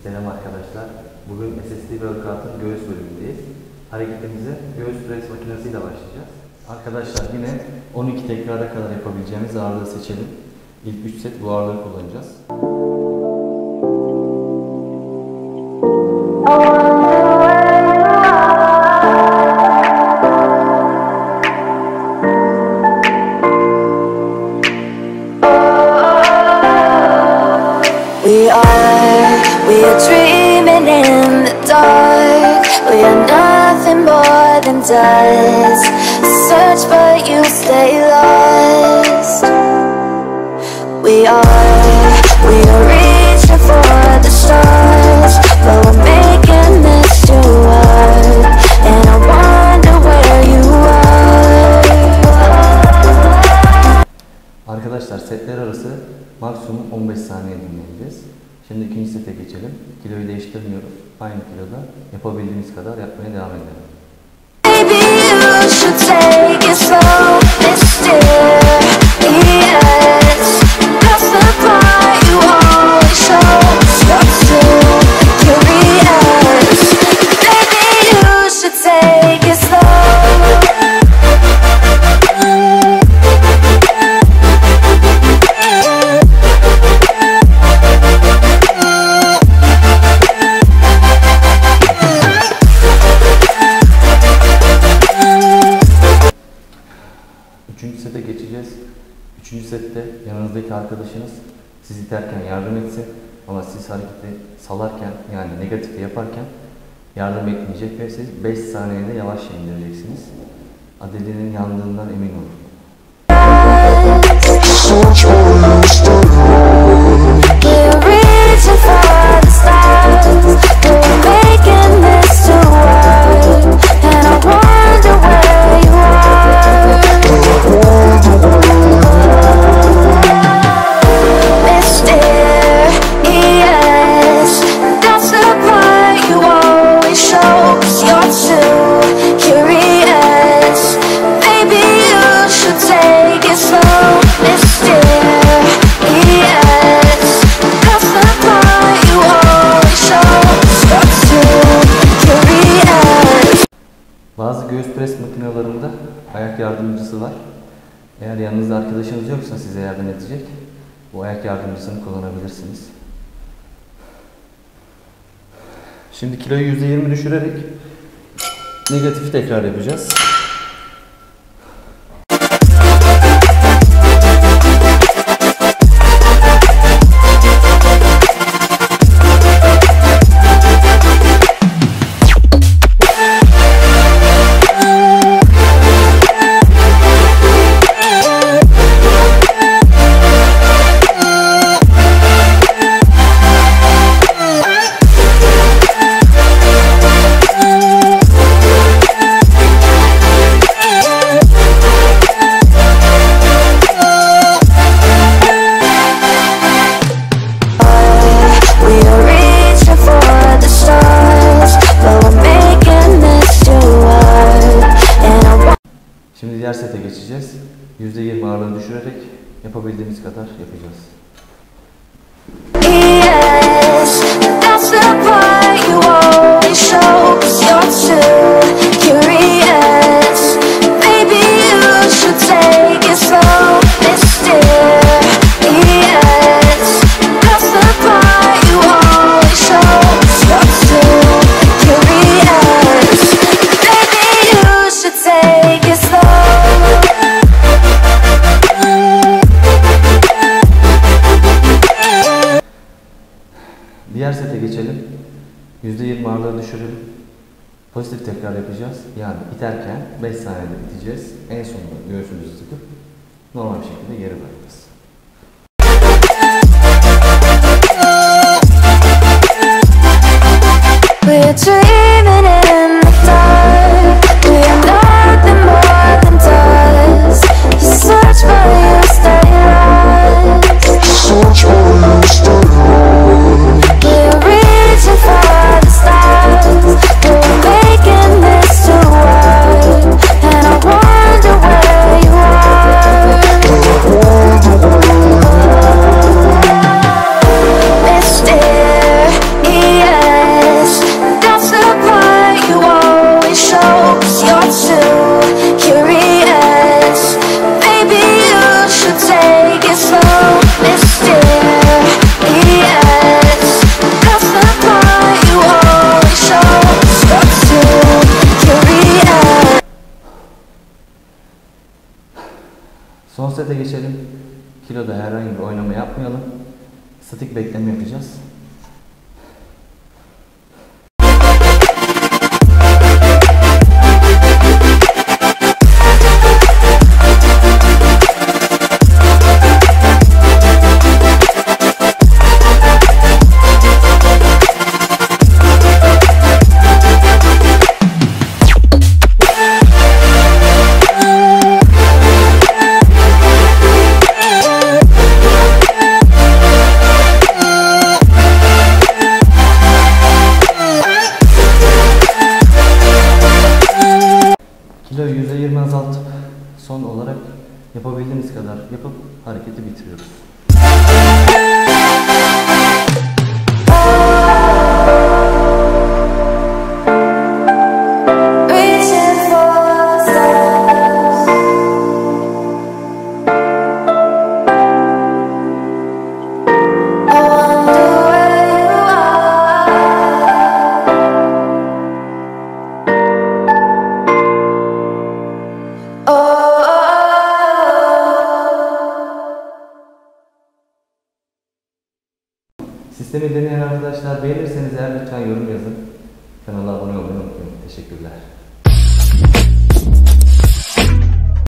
Selam arkadaşlar. Bugün SSD Workout'un göğüs bölümündeyiz. Hareketimize göğüs pres makinesiyle başlayacağız. Arkadaşlar yine 12 tekrara kadar yapabileceğimiz ağırlığı seçelim. İlk 3 set bu ağırlığı kullanacağız. We are dreaming in the dark. We are nothing more than dust. Search but you stay lost. We are reaching for the stars, but we're making this too hard. And I wonder where you are. Arkadaşlar setler arası maksimum 15 saniye dinleyeceğiz. Şimdi ikinci sete geçelim. Kiloyu değiştirmiyoruz. Aynı kiloda yapabildiğimiz kadar yapmaya devam edelim. Maybe you should take it slow, mysterious. That's the part you always show. You're too curious. Maybe you should take it slow. Üçüncü sete geçeceğiz. Üçüncü sette yanınızdaki arkadaşınız sizi iterken yardım etsin. Ama siz hareketi salarken, yani negatifi yaparken yardım etmeyecek ve siz 5 saniyede yavaş indireceksiniz. Adelenin yandığından emin olun. Bazı göğüs pres makinelerinde ayak yardımcısı var. Eğer yanınızda arkadaşınız yoksa size yardım edecek, bu ayak yardımcısını kullanabilirsiniz. Şimdi kiloyu %20 düşürerek negatifi tekrar yapacağız. Şimdi diğer sete geçeceğiz. %20 ağırlığı düşürerek yapabildiğimiz kadar yapacağız. Yes, that's the part you always show. 'Cause you're too curious. Maybe you should take it slow, mysterious. That's the part you always show. 'Cause you're too curious. Maybe you should take it slow. Diğer sete geçelim. %20 ağırlığı düşürelim. Pozitif tekrar yapacağız. Yani iterken 5 saniyede biteceğiz. En sonunda göğsümüzü sıkıp normal bir şekilde geri bırakacağız. We're dreaming in the dark. We are nothing more than dust. You search but you stay lost. We're reaching for the stars, but we're making this too hard. And I wonder where you are. Son sete geçelim. Kiloda herhangi bir oynama yapmayalım. Statik bekleme yapacağız. Kiloyu %20 azaltıp son olarak yapabildiğimiz kadar yapıp hareketi bitiriyoruz. Reaching for stars. I wonder where you are. Oh. Sistemi deneyen arkadaşlar beğenirseniz eğer lütfen yorum yazın. Kanala abone olmayı unutmayın. Teşekkürler.